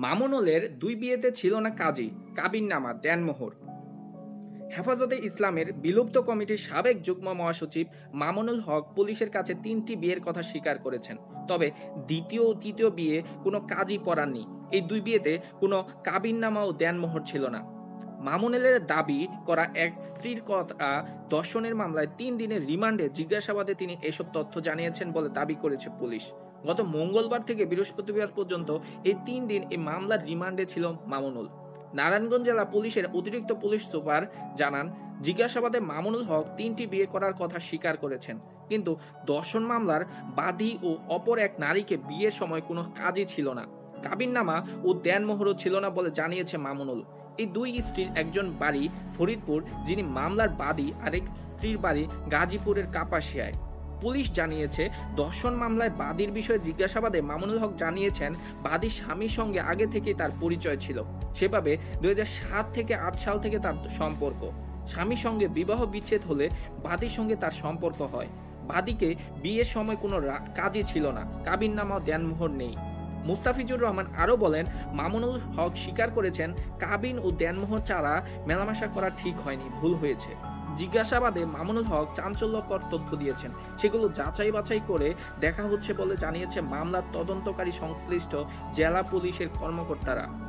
মামুনুলের দুই বিয়েতে ছিল না কাজী, কাবিননামা, দেনমোহর। হেফাজতে ইসলামের বিলুপ্ত কমিটির সাবেক যুগ্ম মহাসচিব মামুনুল হক পুলিশের কাছে 3টি বিয়ের কথা স্বীকার করেছেন। তবে দ্বিতীয় ও তৃতীয় বিয়ে কোনো কাজী পড়াননি। এই দুই বিয়েতে কোনো কাবিননামা ও দেনমোহর ছিল না। মামুনুলের দাবি করা এক স্ত্রীর কথা ধর্ষণের মামলায় 3 দিনের রিমান্ডে জিজ্ঞাসাবাদে তিনি এসব তথ্য জানিয়েছেন বলে দাবি করেছে পুলিশ। গত মঙ্গলবার থেকে বৃহস্পতিবার পর্যন্ত এই 3 দিন এই মামলার রিমান্ডে ছিল মামুনুল। নারায়ণগঞ্জ জেলা পুলিশের অতিরিক্ত পুলিশ সুপার জানান, জিজ্ঞাসাবাদে মামুনুল হক 3টি বিয়ে করার কথা স্বীকার করেছেন, কিন্তু ধর্ষণ মামলার বাদী ও অপর এক নারীকে বিয়ের সময় কোনো কাজই ছিল না। কাবিননামা ও দেনমোহরও ছিল না বলে জানিয়েছে মামুনুল। এই দুই স্ত্রীর একজন বাড়ি ফরিদপুর, যিনি মামলার বাদী, আরেক স্ত্রীর বাড়ি গাজীপুরের কাপাসিয়ায়। পুলিশ জানিয়েছে, ধর্ষণ মামলায় বাদীর বিষয়ে জিজ্ঞাসাবাদে মামুনুল হক জানিয়েছেন, বাদীর স্বামীর সঙ্গে আগে থেকেই তার পরিচয় ছিল। সেভাবে 2007 থেকে 8 সাল থেকে তার সম্পর্ক। স্বামীর সঙ্গে বিবাহ বিচ্ছেদ হলে বাদীর সঙ্গে তার সম্পর্ক হয়। বাদীকে বিয়ের সময় কোনো কাজই ছিল না, কাবিননামা ও দেনমোহর নেই। মুস্তাফিজুর রহমান আরও বলেন, মামুনুল হক স্বীকার করেছেন, কাবিন ও দেনমোহর ছাড়া মেলামেশা করা ঠিক হয়নি, ভুল হয়েছে। জিজ্ঞাসাবাদে মামুনুল হক চাঞ্চল্যকর তথ্য দিয়েছেন, সেগুলো যাচাই বাছাই করে দেখা হচ্ছে বলে জানিয়েছে মামলার তদন্তকারী সংশ্লিষ্ট জেলা পুলিশের কর্মকর্তারা।